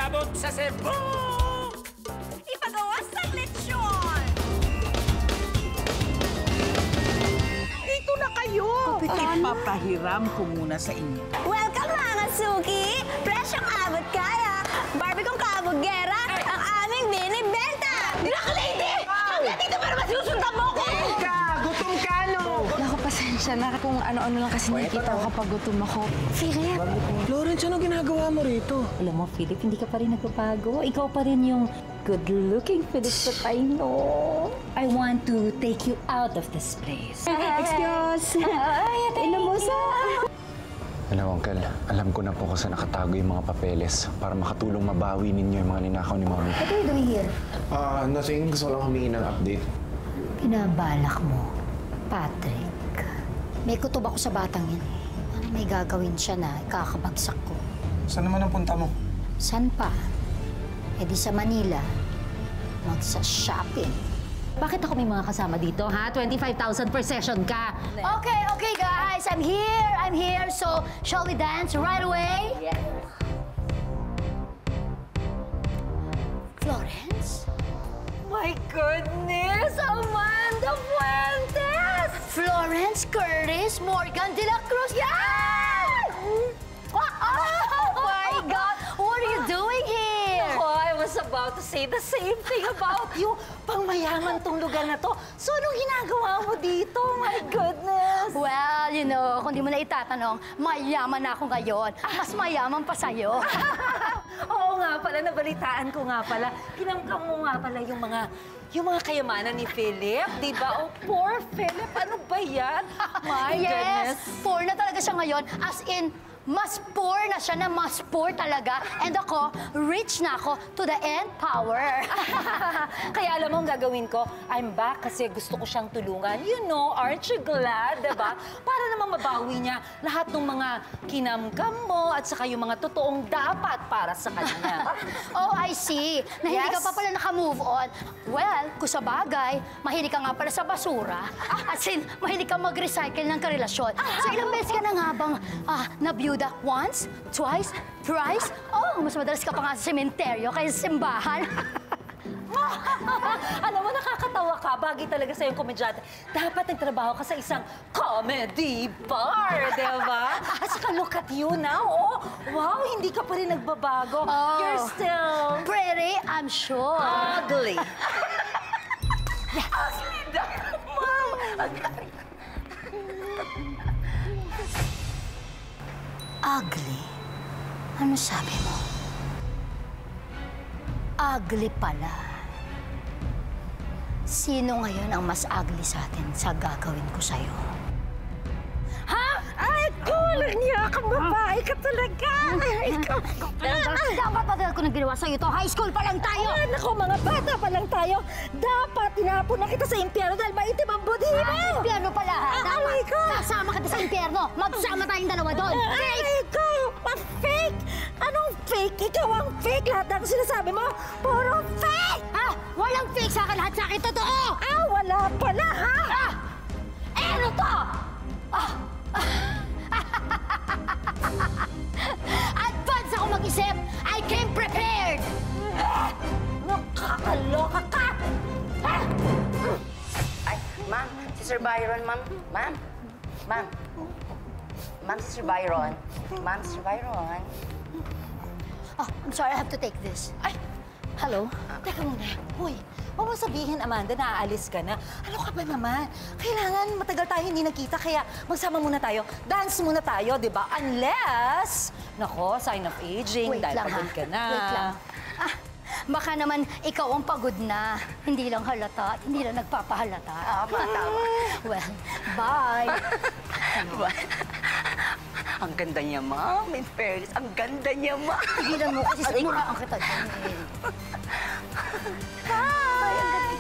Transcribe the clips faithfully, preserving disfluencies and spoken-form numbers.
Abot sa Cebu! Ipagawa sa lechon! Dito na kayo! Kapitan. Ipapahiram ko muna sa inyo. Welcome, mga suki! Presyong abot kaya! Barbie kong kabugera, ang aming binibenta! Black Lady! Hanggang dito para masusundan mo ko! Ka! Gutom ka, no? Naku, pasensya na kung ano-ano lang kasi nakikita ko kapag gutom ako. Philip! Florence, ano ginagawa mo rito? Alam mo, Philip, hindi ka pa rin nagbabago. Ikaw pa rin yung good-looking Philip that I know. I want to take you out of this place. Excuse! Ay, inom mo sa... Hello, Uncle. Alam ko na po kung saan nakatago yung mga papeles para makatulong mabawi ninyo yung mga ninakaw ni Mommy. What are you doing here? Ah, nothing. Gusto ko lang humingi ng update. Pinabalak mo, Patrick. May kutob ako sa batang yan. Ano may gagawin siya na ikakabagsak ko? Saan naman ang punta mo? San pa? E di sa Manila. Magsa-shopping. Bakit ako may mga kasama dito, ha? twenty-five thousand per session ka. Okay, okay, guys. I'm here. I'm here. So, shall we dance right away? Yes. Florence? My goodness! Amanda Fuentes! Florence Curtis Morgan de la Cruz. Yeah! Oh my God! What are you doing here? Oh, I was about to say the same thing about you. Pangmayaman tong lugar na to. So, anong ginagawa mo dito? My goodness! Well, you know, kung di mo na itatanong, mayaman na ako ngayon. Mas mayaman pa sa'yo. Oo nga pala, nabalitaan ko nga pala. Kinamkam mo nga pala yung mga yung mga kayamanan ni Philip, di ba? Oh, poor Philip, ano ba yan? My goodness. Yes, poor na talaga siya ngayon. As in, mas poor na siya na mas poor talaga. And ako, rich na ako to the end power. Kaya alam mo ang gagawin ko, I'm back kasi gusto ko siyang tulungan. You know, aren't you glad, diba? Para naman mabawi niya lahat ng mga kinamkam mo at saka yung mga totoong dapat para sa kanya. Oh, I see. Na hindi Yes? ka pa pala naka-move on. Well, kung sa bagay, mahilig ka nga pala sa basura. As in, mahilig ka mag-recycle ng karelasyon. So ilang beses ka na nga bang ah, na-byuda? Once? Twice? Thrice? Oh, mas madalas ka pa nga sa sementeryo kaysa sa simbahan. Alam mo, nakakatawa ka. Bagay talaga sa'yo yung komedyante. Dapat nagtrabaho ka sa isang comedy bar, di ba? At saka look at you now. Oh, wow, hindi ka pa rin nagbabago. Oh. You're still Pretty, I'm sure. ugly. Ugly daw, Ma'am. Ugly? Ano sabi mo? Ugly pala. Sino ngayon ang mas ugly sa atin sa gagawin ko sa'yo? Ha? Ay, kulang niya kang babae ka talaga. Ikaw. Dapat ba talaga ko nang ginawa sa'yo to? High school pa lang tayo! Ay, naku, mga bata pa lang tayo. Dapat tinapon na kita sa impyerno dahil maitim ang budi mo. Ah, impyerno pala, ha? Ah, Dapat aray ko. kasama kita sa impyerno. Magsama tayong dalawa doon. Ay, ikaw! Pa-fake! Anong fake? Ikaw ang fake! Lahat ng sinasabi mo, puro fake! Ha? Walang fake sa akin. Lahat sa akin totoo! Ah, wala pala, ha? Ah! Eh, ano to? Ah! Advance ako mag-isip! I came prepared! Nakakaloka ka! Ha? Ay, ma'am, si Sir Byron, ma'am. Ma'am, ma'am. Ma'am, si Sir Byron. Ma'am, si Sir Byron. Oh, I'm sorry, I have to take this. Ay, Hello? teka muna. Hoy, huwag mo sabihin, Amanda, na aalis ka na. Ano ka ba naman? Kailangan matagal tayo hindi nagkita, kaya magsama muna tayo. Dance muna tayo, di ba? Unless, nako, sign of aging, Wait dahil lang, pagod ha? ka na. Wait lang. Ah, baka naman ikaw ang pagod na. Hindi lang halata at hindi lang nagpapahalata. Tama, tama. Well, bye. Ang ganda niya, ma'am. In fairness, ang ganda niya, ma'am. Tigilan mo kasi sa mura ang kita dyan. Bye!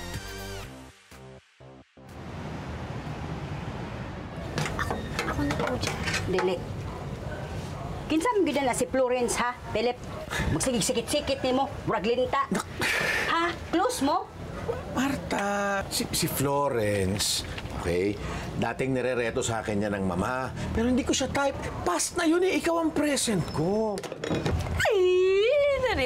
Ako na po dyan. Dili. Kinsa mo gina si Florence, ha? Philip, magsigig-sikit-sikit ni mo. Murag linta. Ha? Close mo? Marta, si, si Florence, okay? Dating nirereto sa akin niya ng mama. Pero hindi ko siya type. Past na yun eh. Ikaw ang present ko. Ay,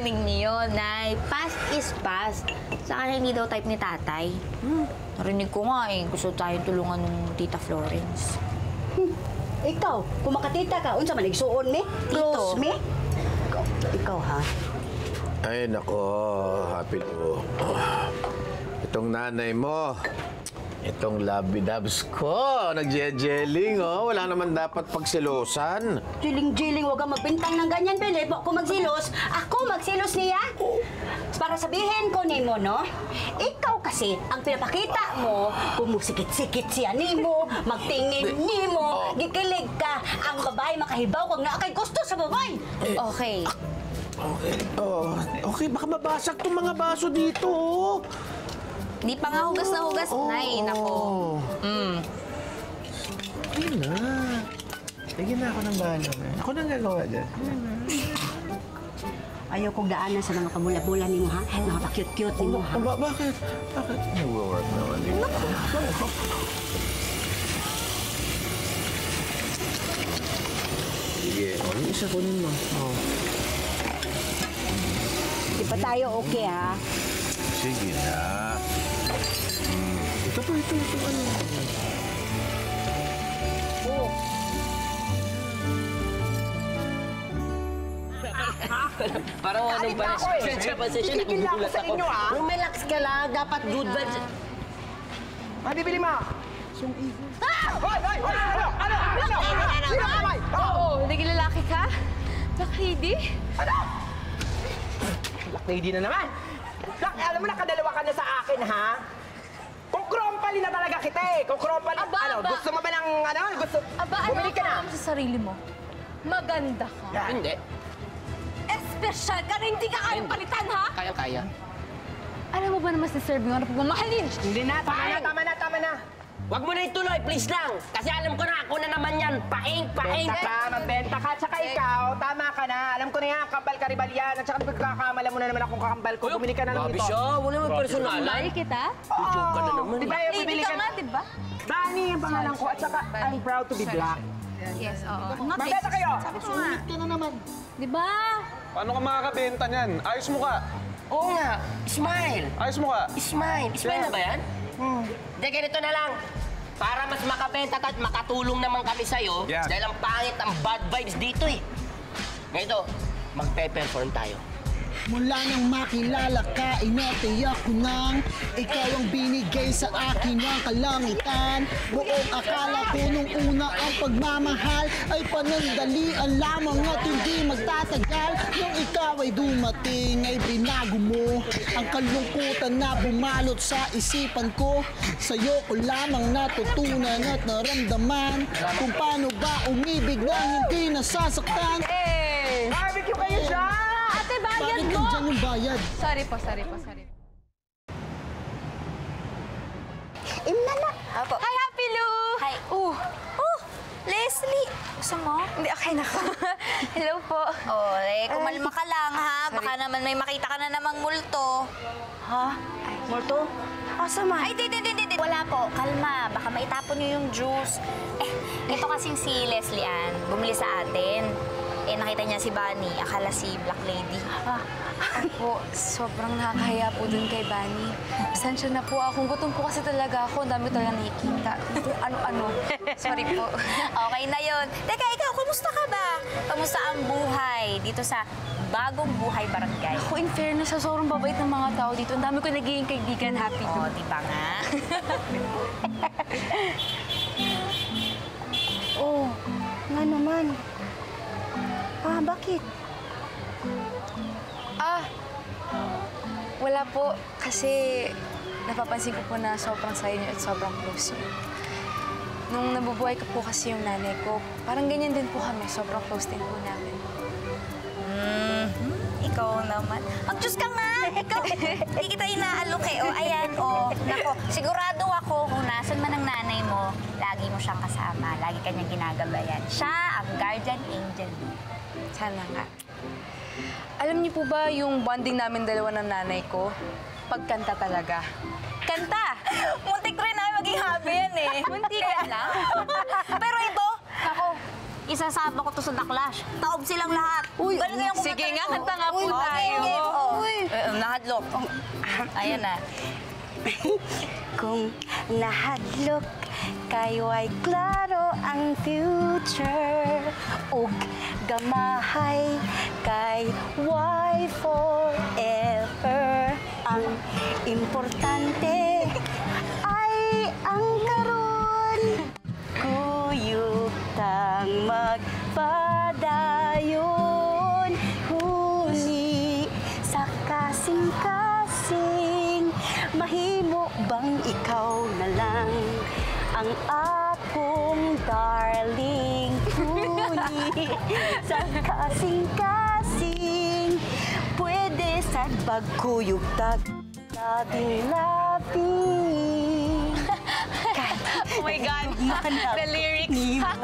Nay. Past is past. Saka hindi daw type ni tatay. Hmm. Narinig ko nga eh. Gusto tayong tulungan ng Tita Florence. Hmm. Ikaw, kung makatita ka, unsa man igsuon mi? Close mi? Ikaw, ikaw ha? Ay, nako, Happy Lu. Itong nanay mo, itong labidabs ko, nagjejeling, oh. Wala naman dapat pagsilosan. Jiling-jiling, huwag kang magbintang ng ganyan, Philip. Ako magsilos. Ako magsilos niya. Para sabihin ko ni mo, no? Ikaw kasi, ang pinapakita mo, kung musikit-sikit siya ni mo, magtingin ni mo, gikilig ka, ang babae makahibaw kung na kay gusto sa babae. Okay. Okay. Oh, okay, baka mabasag tong mga baso dito, oh. Di pa nga hugas na hugas, Oh. Nay. Nako. Mm. Ayun na. Bigyan na ako ng bahala. Ako nang gagawa dyan. Ayaw kong daanan sa mga pamula-mula ni mo, ha? Mga pa-cute-cute ni mo, ha? Ba bakit? Bakit? Nag-work naman dito. Sige. O, yung isa kunin mo. Oh. Di pa tayo okay, ha? Sige na. Hmm. Ito pa, ito, ito, ano. Oh. Parang anong ba? Sensya pa session. Tigil ako sa inyo, ah. Relax ka lang. Dapat good vibes. Mabibili mo! Ah! Hoy! Hoy! Hoy! Ano? Ano? Ano? Sino ka, May? Oo, naging lalaki ka? Black Lady? Ano? Black Lady na naman! Black, alam mo, nakadalawa ka na sa akin, ha? Kung krompali na talaga kita eh! Kung krompali... Aba, ano, aba. gusto mo ba ng... Ano? Gusto... Aba, ano Bumili ka na! ka sa sarili mo? Maganda ka. Yan. Hindi. Espesyal ka na hindi ka kayang palitan, ha? Kaya-kaya. Alam mo ba naman deserve nga na pagmamahalin? Hindi na, tama na, tama na, tama na! Huwag mo na ituloy, please lang. Kasi alam ko na, ako na naman yan. Paing, paing. Benta ka, magbenta ka. Tsaka ikaw, tama ka na. Alam ko na yan, kambal ka ribal yan. At saka pagkakamala mo na naman akong kakambal ko. Bumili ka na lang Grabe ito. siya. Wala naman personalan. Mahal kita? Joke ka na naman. Di ba, Lady bibili ka ka nga, na. di ba? Dani yung pangalan ko. At saka, I'm proud to be black. Yes, oo. Magbenta kayo! Di ba? Paano ka makakabenta niyan? Ayos mo ka. Oo nga. Smile. Ayos mo ka. Smile. Smile na ba yan? Hmm. Hindi, ganito na lang. Para mas makabenta ka at makatulong naman kami sa'yo, Yeah. dahil ang pangit ang bad vibes dito eh. Ganito, magpe-perform tayo. Mula nang makilala ka, inatiyak ko nang ikaw ang binigay sa akin ng kalangitan. Buong akala ko nung una ang pagmamahal ay panandalian lamang at hindi magtatagal. Nung ikaw ay dumating ay binago mo ang kalungkutan na bumalot sa isipan ko. Sa'yo ko lamang natutunan at naramdaman kung paano ba umibig nang hindi nasasaktan. Eh! Barbecue kayo dyan! Ate, bayad Bakit mo! nandyan yung bayad? Sorry po, sorry po, sorry po. Imnala. Apo. Hi, Happy Lu! Hi. Oh, Oh, Leslie. Gusto mo? hindi, okay na po. Hello po. Oh, eh, kumalma ka lang, ha? Baka naman may makita ka na namang multo. Ha? Morto? Asa man? Ay, di, di, di, di, di. Wala po. Kalma. Baka maitapon niyo yung juice. Eh, ito kasing si Leslie Ann. Bumili sa atin. Eh, nakita niya si Bunny. Akala si Black Lady. Ah, po, sobrang nakakahiya po dun kay Bunny. Pasensya na po ako. Gutom po kasi talaga ako. Ang dami talaga nakikita. Kung ano-ano. Sorry po. Okay na yun. Teka, ikaw, kumusta ka ba? Kamusta ang buhay dito sa Bagong Buhay Barangay? Ako, in fairness, sa sobrang babait ng mga tao dito. Ang dami ko nagiging kaibigan. Happy Lu. Oh, di ba nga? Oh, nga naman. Ah, bakit? Ah, wala po. Kasi napapansin ko po na sobrang saya niyo at sobrang close niyo. Nung nabubuhay ko po kasi yung nanay ko, parang ganyan din po kami. Sobrang close din po namin. Hmm, ikaw naman. Mag-Diyos ka nga! Ikaw, hindi kita inaalok eh. O, ayan, o. Nako, sigurado ako kung nasan man ang nanay mo, lagi mo siyang kasama. Lagi kanyang ginagabayan. Siya ang guardian angel mo. Sana nga. Alam niyo po ba yung bonding namin dalawa ng nanay ko? Pagkanta talaga. Kanta! Muntik rin na maging hobby yan eh. Muntikan lang. Pero ito, ako, isasama ko to sa The Clash. Taob silang lahat. Uy, Galing kayang sige kumanta nga, nito. kanta nga po Uy, tayo. okay, okay. Oh. nahadlok. Ayan na. Kung nahadlok kayo ay klaro ang future ug gamahay kay why forever. Ang importante ay ang karon kuyog tang magpadayon huni sa kasing-kasing mahimo bang ikaw na lang ang akong darling huni sa kasing-kasing pwede sa bagkuyog tag labing-labing. Oh my God, the lyrics.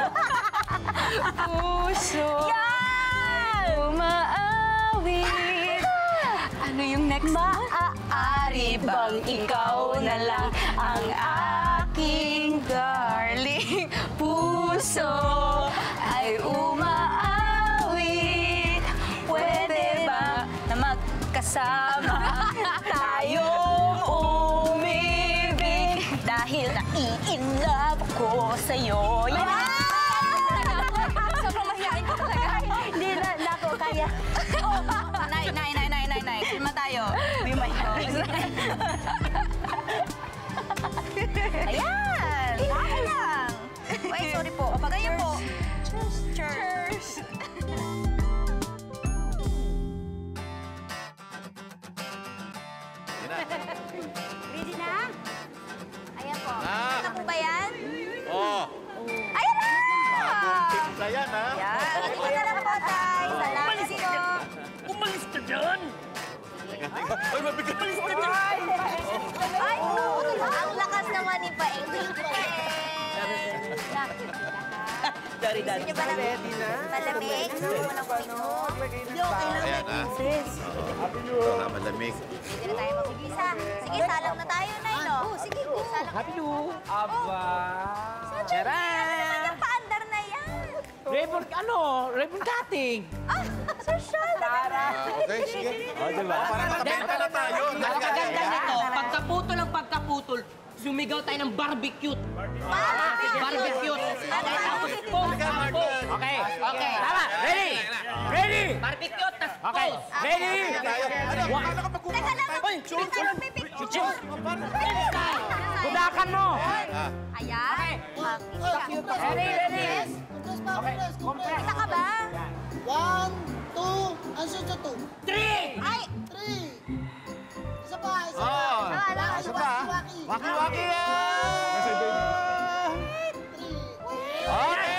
Puso. Yan! Umaawit. Ano yung next? Maaari bang ikaw na lang ang aking darling puso ay umaawit. Pwede ba na magkasama tayong umibig dahil nai-inlove ko sa'yo. Yan! Sobrang mahihain ko talaga. Hindi na, nako, kaya. Nay, nay, nay, nay, nay, nay. Kalma tayo. Be my Ayan! Ayan lang. Ay, sorry po. O, pagayo po. Cheers. Cheers. Ready na? Ayan po. Ah. Ano po ba yan? Oh, Ayan na! timpla yan, ha? Yan. Hindi ka na nakapotay. Salamat po. Umalis ka dyan! Ay, mabigat. Ay, no. Ang lakas naman ni Paeng. Dari, dari. Gusto niyo ba ng malamig? Gusto mo ng pino? Ayan, ha? Ito na, malamig. Hindi na tayo mag-igisa. Sige, salang na tayo, Nay, no? Oo, sige, go. Happy New! Aba! Charan! Ang paandar na yan. Ribbon, ano? Ribbon cutting! Ah, social. Tara! Okay, sige. O, diba? Para makabenta na tayo. Napakaganda nito. Pagkaputol ang pagkaputol, sumigaw tayo ng barbecue. Barbecue. Tapos pose, pose. Okay, Okay. tama! Ready! Ready! Barbecue, tas Okay, pose. ready! Ano? Akala ko Teka lang, Shoot, teka lang, may picture. Shoot! Kudakan mo! Ayan. Ready, ready! Okay, compress. Kita ka ba? One, two, ang suso two. Three! Ay! Three. Isa pa, isa Oh, pa. Wala. isa pa. Waki, Waki-waki yan! Okay!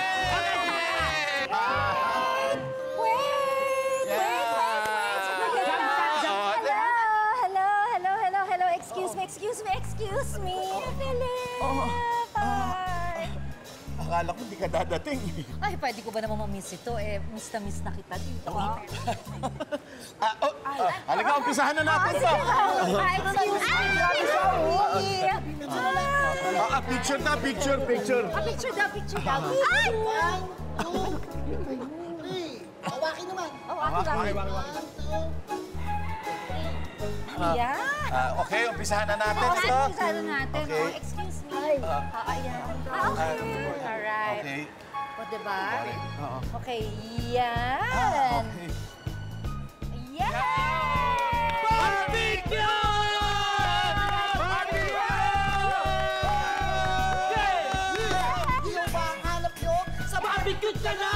Wait! Wait, wait, wait! Hello, hello, hello, hello, hello. Excuse me, excuse me, excuse me. Philip! Hi! Akala ko hindi ka dadating. Ay, pwede ko ba naman ma-miss ito? Eh, miss na miss na kita dito. Ah, oh, ah, halika, umpisahan na natin ito. Hi, excuse me. Ah, ah, picture na, picture, picture. Ah, picture daw, picture daw. Ay! One, two, three. Awaki naman. Oh, ako daw. One, two, Ayan. Ah, okay, umpisahan na natin Oo, ito. ano sana natin? Okay. Oh, excuse me. Ah, ayan. Ah, okay. Alright. Okay. O, diba? Oo. Okay, yan. Yan! Barbecue! Yung ba ang hanap nyo? Sa Barbecue ka na!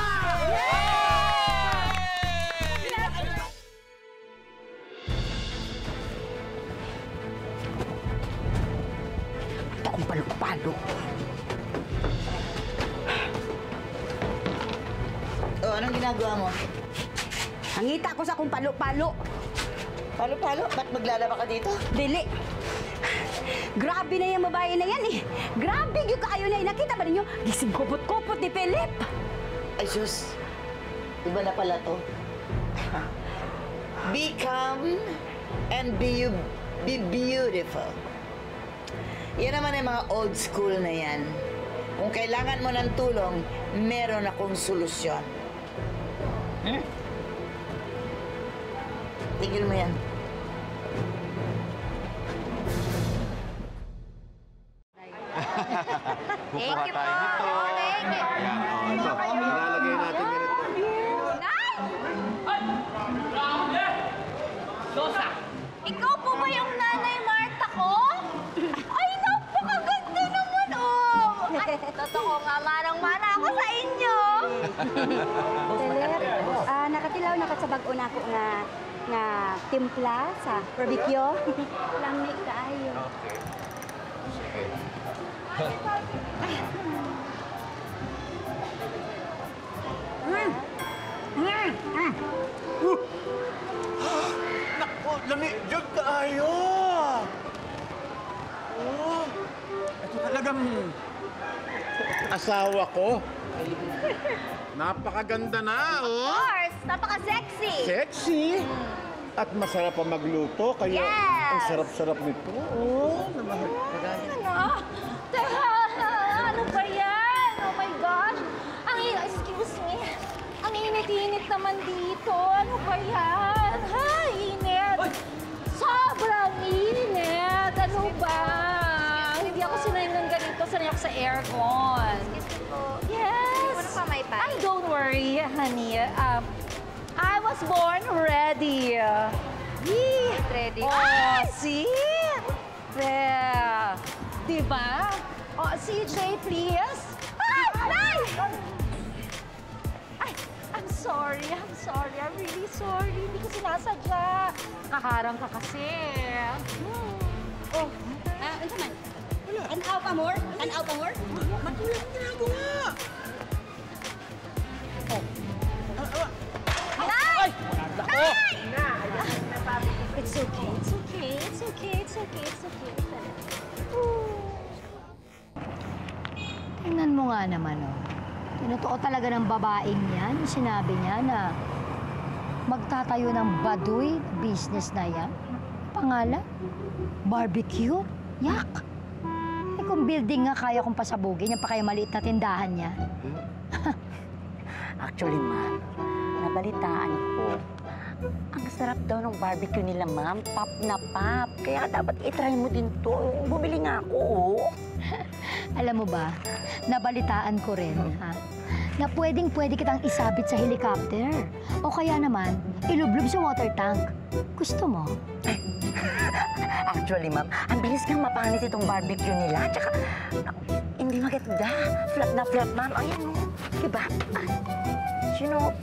Ito kong palo-palo. O, anong ginagawa mo? Nangita ko sa kong palo-palo. Palo-palo? Ba't maglalaba ka dito? Dili. Grabe na yung babae na yan eh. Grabe yung kaayo na yan. Nakita ba ninyo? Gising kupot-kupot ni Philip. Ay, sus. Iba na pala to. Be calm and be you, be beautiful. Yan naman yung mga old school na yan. Kung kailangan mo ng tulong, meron akong solusyon. Hmm? Tigil mo yan. Kukuha tayo nito. Ayan, oh, ito. Ilalagay natin ganito. Sosa! Ikaw po ba yung nanay Marta ko? Ay, napakaganda naman, oh! Ay, totoo nga, manang-mana ako sa inyo! Teler, ah, nakatilaw na ka sa bag-o na ko nga nga timpla sa barbecue. Lamig kaayo. Okay. Sige. Mm. Mm. Mm. Naku, lami, Diyod kaayo! Oh, ito talagang asawa ko. Napakaganda na, Of oh! course! Napaka-sexy! Sexy! At masarap pa magluto, kaya Yes! ang sarap-sarap nito. Oh, namahal. Ano? Teka, ano ba yan? Oh my gosh! Ang init, excuse me. Ang init-init naman dito. Ano ba yan? Ha, init! Sobrang init! Ano ba? Hindi ako sanay ng ganito. Sanay ako sa aircon. Yes! Ano pa may pa? Ay, don't worry, honey. Um, I was born ready. Yee! Ready? Oh, see? There. Diba? Oh, C J, please. Ay! Ay! Ay! I'm sorry. I'm sorry. I'm really sorry. Hindi ko sinasadya. Kaharang ka kasi. Hmm. Oh, ah, ano man? Tanaw pa more? Tanaw pa more? Matulad ang ginagawa! Nay! It's okay. It's okay. It's okay. It's okay. It's okay. Tingnan mo nga naman, oh. Tinutuo talaga ng babaeng yan. Yung sinabi niya na magtatayo ng baduy business na yan. Pangalan? Barbecue? Yak! Eh kung building nga kaya kong pasabugin, yan pa kaya maliit na tindahan niya. Actually, ma'am, nabalitaan ko. Ang sarap daw ng barbecue nila, ma'am. Pop na pop. Kaya dapat itry mo din to. Bumili nga ako, oh. Alam mo ba, nabalitaan ko rin, ha? Na pwedeng-pwede kitang isabit sa helicopter. O kaya naman, ilublob sa water tank. Gusto mo? Actually, ma'am, ang bilis nga mapangit itong barbecue nila. Tsaka, hindi maganda. Flat na flat, ma'am. Ayan, oh. Diba? Ay, sino?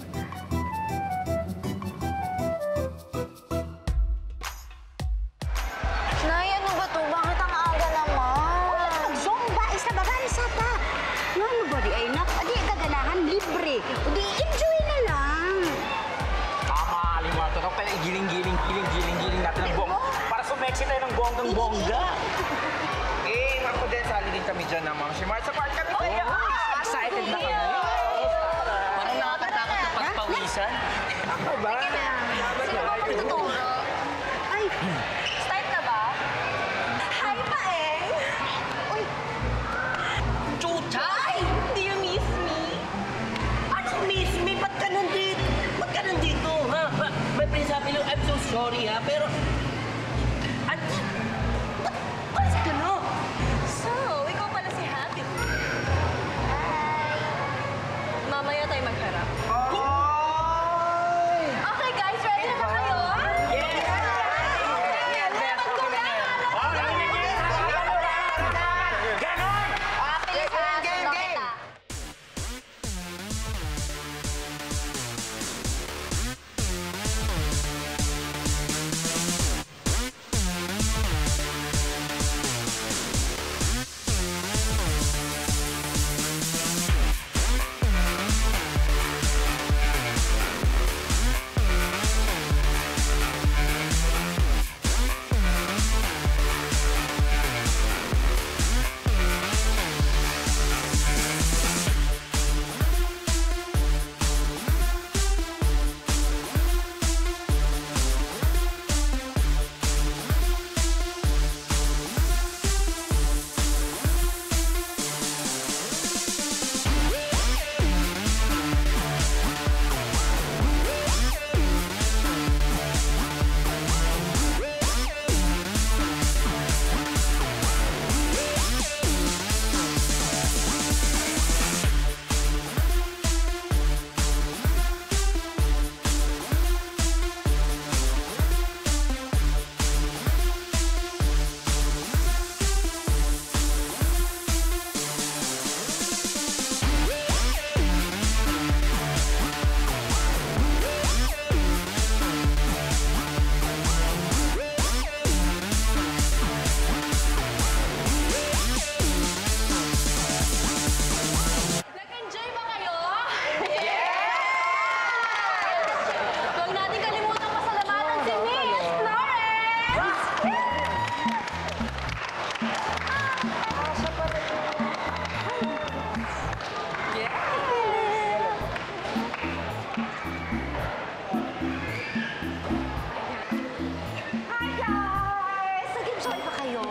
Nay, ano ba to? Bakit ang aga naman? Zumba, isa babae sa ta. Nga ano ba di ay nak? Adi, kaganahan, libre. Adi, enjoy na lang. Tama, Limarto. Kaya tayo igiling-giling, giling-giling-giling natin ng bongga. Para sumexy tayo ng bonggang-bongga. Eh, Marco din, sali din kami dyan ng mga si Mark. Sa park kami tayo. Excited na kami. Parang nakakatakot na pagpawisan. Ako ba? Sino ba magtuturo? Ay, Start na ba? Hi, Paeng! Uy! Chucha! Ay! Do you miss me? Ano miss me? Ba't ka nandito? Ba't ka nandito, ha? Ba- May pinasabi lang, I'm so sorry, ha? Pero... At... Ba't... Ba't ka no? So, ikaw pala si Happy. Hi! Mamaya tayo magharap. Okay, guys, ready na ba kayo? Bilis ha, sundan kita.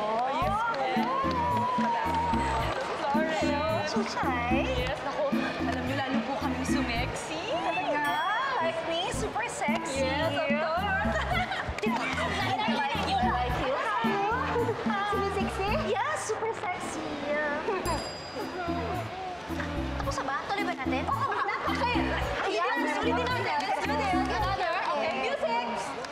Yes, Florence. So shy. Yes, ako. Alam niyo, lalo po kami sumexy. Talaga? Like me? Super sexy. Yes, of course. I like you. I like you. Super sexy? Yeah, super sexy. Tapos na ba? Tuloy ba natin? Oo, okay. Ayan, ulitin natin. Let's do this. Another. Okay, music.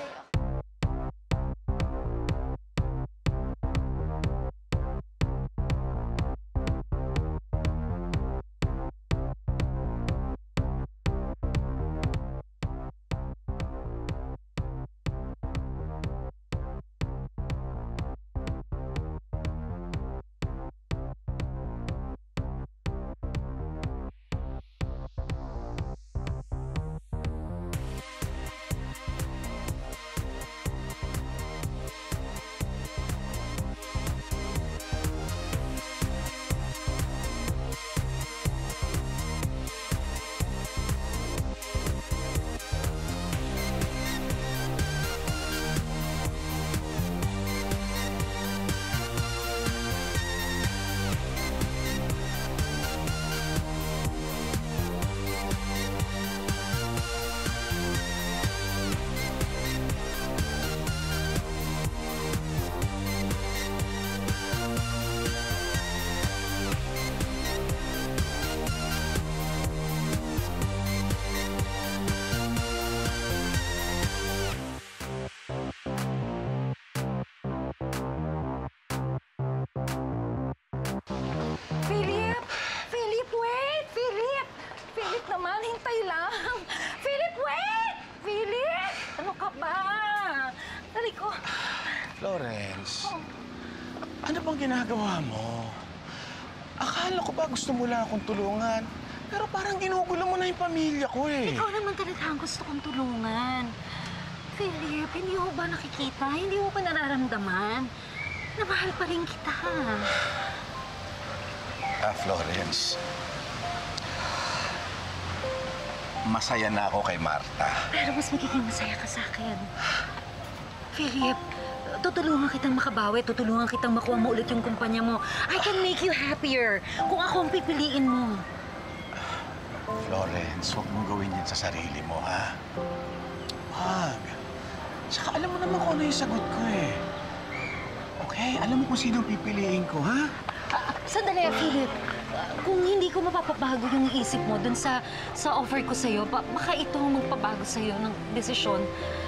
Philip! Philip, wait! Philip! Philip naman, hintay lang! Philip, wait! Philip! Ano ka ba? Dali ko. Florence, ano bang ginagawa mo? Akala ko ba gusto mo lang akong tulungan? Pero parang ginugulo mo na yung pamilya ko eh. Ikaw naman talaga ang gusto kong tulungan. Philip, hindi mo ba nakikita? Hindi mo ba nararamdaman? Na mahal pa rin kita. Ah, Florence. Masaya na ako kay Marta. Pero mas magiging masaya ka sa akin. Philip, tutulungan kitang makabawi, tutulungan kitang makuha mo ulit yung kumpanya mo. I can make you happier kung ako ang pipiliin mo. Florence, huwag mong gawin yan sa sarili mo, ha? Wag. Tsaka alam mo naman kung ano yung sagot ko eh. Okay? Alam mo kung sino pipiliin ko, ha? Uh, sandali, Philip. Kung hindi ko mapapabago yung isip mo dun sa sa offer ko sa'yo, ba, baka ito ang magpabago sa'yo ng desisyon.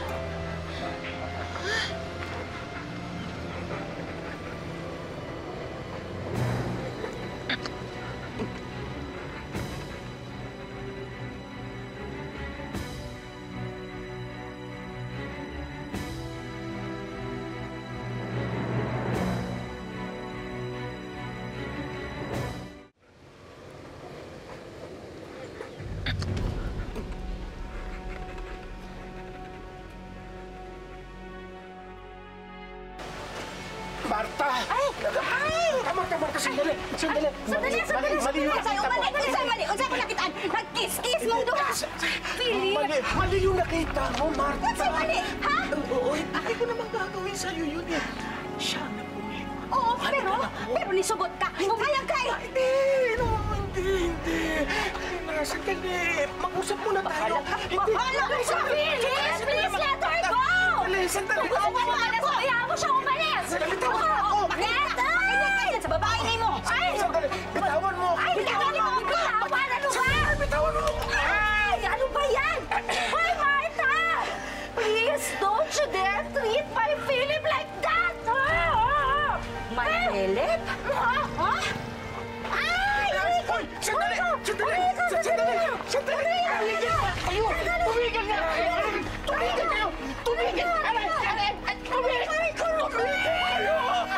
Marta! Ay! Ay! Tama, tama, sandali! Sandali! Sandali, sandali! Mali yung Sa'yo, nakita ko. mali, mali, sa'yo, mali. Unsa ko nakitaan? Nag-kiss-kiss mong duha! Philip! Mali, mali yung nakita mo, Marta! Unsa mali? Ha? Oo, hindi ko naman gagawin sa'yo yun eh. Siya na pumili. Oo, pero, pero nisugot ka. Pumayag ka eh! Hindi, no, hindi, hindi. Hindi, sandali. Mag-usap muna tayo. Bahala ka sa Philip! Please let her go! Sandali, sandali. Kung gusto mo umalis, hayaan mo siya umalis! Bitawan mo ako! Let her! Hindi ka sa babae ni mo! Ay! Sandali, bitawan mo! Ay, bitawan mo! Bitawan! Ano ba? Bitawan mo! Ay! Ano ba yan? Hoy, Martha! Please, don't you dare treat my Philip like that! My Philip? Ha? Ha? Ay! Hoy! Sandali! Sandali! Sandali! Sandali! Kayo! Tumigil na! Tumigil kayo! Tumigil! Aray! Aray! Tumigil! Tumigil kayo!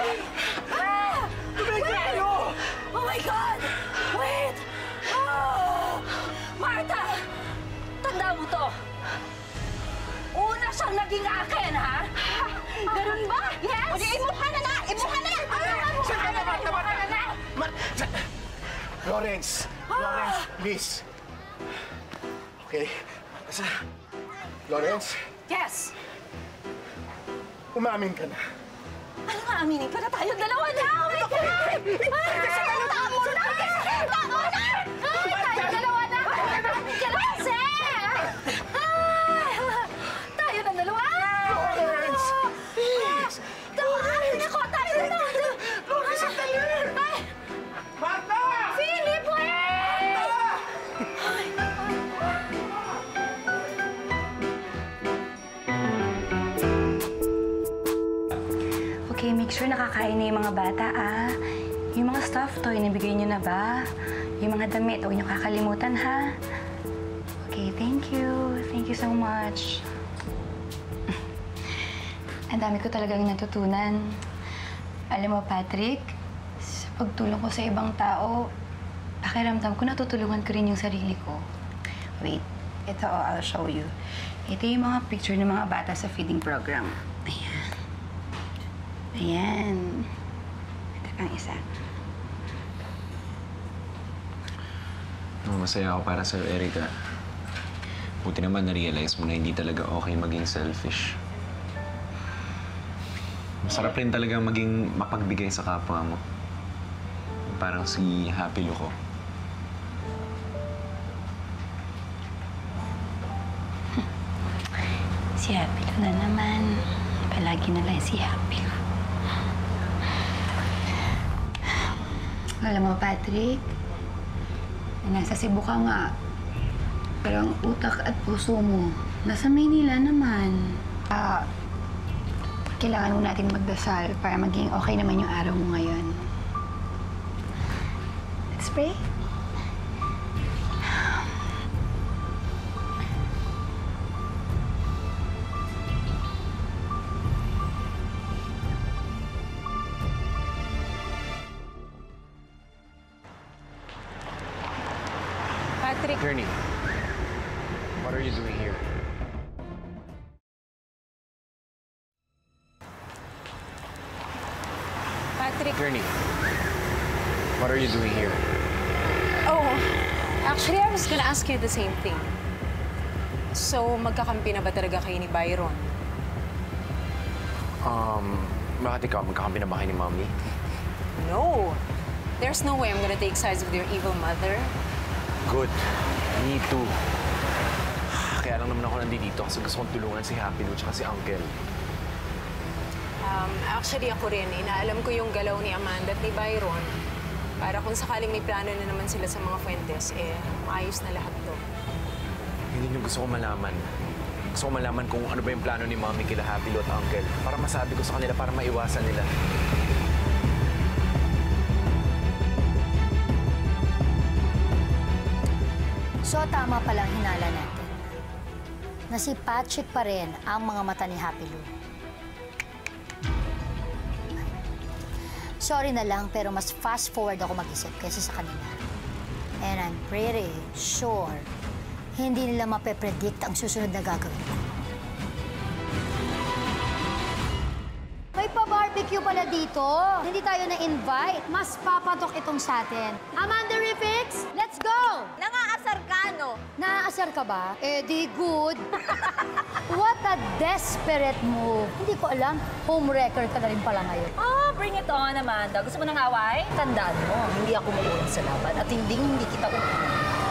Tumigil kayo! Oh my God! Wait! Oh! Martha! Tanda mo to! Una siyang naging akin, ha? Ganun ba? Yes! O di, imuha na na! Imuha na! Imuha na! Marta! Imuha na na! Marta! Florence! Florence, please! Okay? Asa? Florence, Yes! umamin ka na. Ano nga, aminin ko na tayong dalawa na! Oh my God! Ay, tamo na! Tamo na! Ay, tayong dalawa na! Amin ka kasi! Tayo ng dalawa! Florence! Please! Amin ako! Tayo na tayo! Florence, sandali! Ay! Martha! Philip, wait! Okay, make sure nakakain na yung mga bata, ah. Yung mga stuffed toy, nabigay niyo na ba? Yung mga damit, huwag niyo kakalimutan, ha? Okay, thank you. Thank you so much. Ang dami ko talagang natutunan. Alam mo, Patrick, sa pagtulong ko sa ibang tao, pakiramdam ko natutulungan ko rin yung sarili ko. Wait, ito, oh, I'll show you. Ito yung mga picture ng mga bata sa feeding program. Ayan. Ayan. Ito pang isa. Oh, masaya ako para sa'yo, Erica. Buti naman na-realize mo na hindi talaga okay maging selfish. Masarap rin talaga maging mapagbigay sa kapwa mo. Parang si Happy Lu ko. Si Happy Lu na naman. Palagi na lang si Happy Lu. Alam mo, Patrick, nasa Cebu ka nga. Pero ang utak at puso mo, nasa Maynila naman. Ah, kailangan mo natin magdasal para maging okay naman yung araw mo ngayon. Let's pray. Patrick. Gurney, what are you doing here? Patrick. Gurney, what are you doing here? Oh, actually, I was gonna ask you the same thing. So, magkakampi na ba talaga kayo ni Byron? Um, bakit ikaw? Magkakampi na ba kayo ni Mommy? No. There's no way I'm gonna take sides with your evil mother. Good. Me too. Kaya lang naman ako nandito kasi gusto kong tulungan si Happy Lu at si Uncle. Um, actually, ako rin. Inaalam ko yung galaw ni Amanda at ni Byron. Para kung sakaling may plano na naman sila sa mga Fuentes, eh, maayos na lahat to. Hindi niyo gusto ko malaman. Gusto ko malaman kung ano ba yung plano ni Mommy kila Happy Lu at Uncle. Para masabi ko sa kanila, para maiwasan nila. So, tama palang hinala natin. Na si Patrick pa rin ang mga mata ni Happy Lu. Sorry na lang, pero mas fast forward ako mag-isip kaysa sa kanila. And I'm pretty sure hindi nila mape-predict ang susunod na gagawin ko. May pa-barbecue pala dito. Hindi tayo na-invite. Mas papatok itong sa atin. Amanda Rifix, let's go! Nangaasar ka, no? Naaasar ka ba? Eh, di good. What a desperate move. Hindi ko alam, home wrecker ka na rin pala ngayon. Oh, bring it on, Amanda. Gusto mo ng away? Tandaan mo, hindi ako maulong sa laban at hindi hindi kita upo.